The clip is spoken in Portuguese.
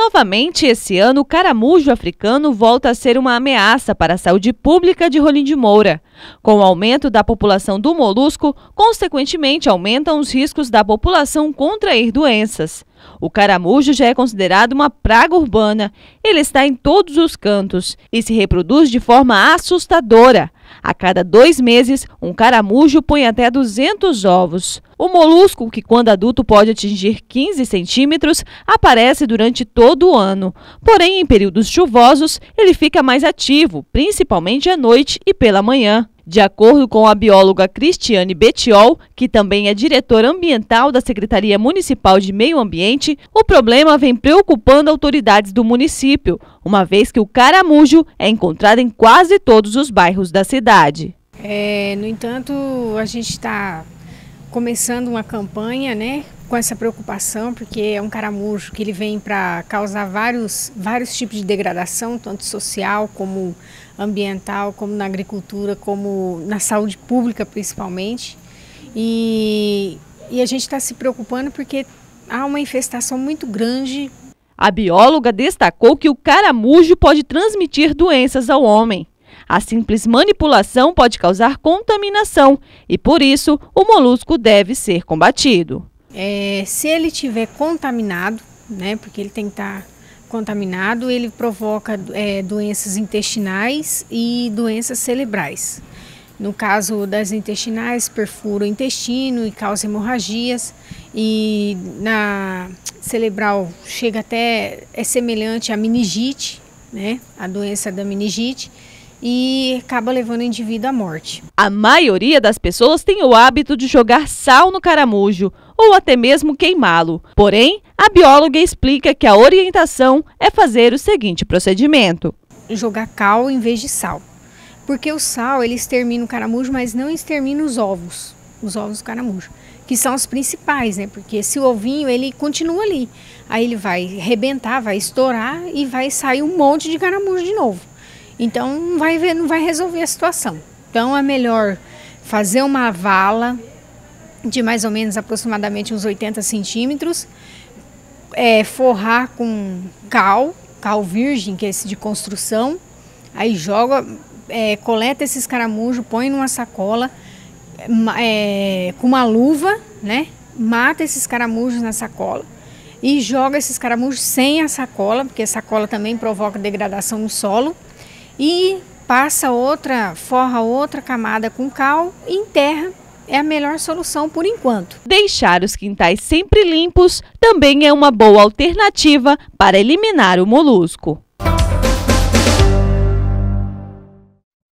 Novamente, esse ano, o caramujo africano volta a ser uma ameaça para a saúde pública de Rolim de Moura. Com o aumento da população do molusco, consequentemente, aumentam os riscos da população contrair doenças. O caramujo já é considerado uma praga urbana. Ele está em todos os cantos e se reproduz de forma assustadora. A cada 2 meses, um caramujo põe até 200 ovos. O molusco, que quando adulto pode atingir 15 centímetros, aparece durante todo o ano. Porém, em períodos chuvosos, ele fica mais ativo, principalmente à noite e pela manhã. De acordo com a bióloga Cristiane Betiol, que também é diretora ambiental da Secretaria Municipal de Meio Ambiente, o problema vem preocupando autoridades do município, uma vez que o caramujo é encontrado em quase todos os bairros da cidade. No entanto, a gente está começando uma campanha, com essa preocupação, porque é um caramujo que ele vem para causar vários tipos de degradação, tanto social como ambiental, como na agricultura, como na saúde pública principalmente. E a gente está se preocupando porque há uma infestação muito grande. A bióloga destacou que o caramujo pode transmitir doenças ao homem. A simples manipulação pode causar contaminação e, por isso, o molusco deve ser combatido. Se ele estiver contaminado, porque ele tem que estar contaminado, ele provoca doenças intestinais e doenças cerebrais. No caso das intestinais, perfura o intestino e causa hemorragias, e na cerebral chega até, é semelhante à meningite, a doença da meningite, e acaba levando o indivíduo à morte. A maioria das pessoas tem o hábito de jogar sal no caramujo ou até mesmo queimá-lo. Porém, a bióloga explica que a orientação é fazer o seguinte procedimento: jogar cal em vez de sal. Porque o sal, ele extermina o caramujo, mas não extermina os ovos do caramujo, que são os principais, Porque esse ovinho, ele continua ali. Aí ele vai rebentar, vai estourar e vai sair um monte de caramujo de novo. Então não vai resolver a situação. Então é melhor fazer uma vala de mais ou menos aproximadamente uns 80 centímetros, forrar com cal virgem, que é esse de construção, aí joga, coleta esses caramujos, põe numa sacola, com uma luva, mata esses caramujos na sacola e joga esses caramujos sem a sacola, porque a sacola também provoca degradação no solo, e forra outra camada com cal e enterra. É a melhor solução por enquanto. Deixar os quintais sempre limpos também é uma boa alternativa para eliminar o molusco.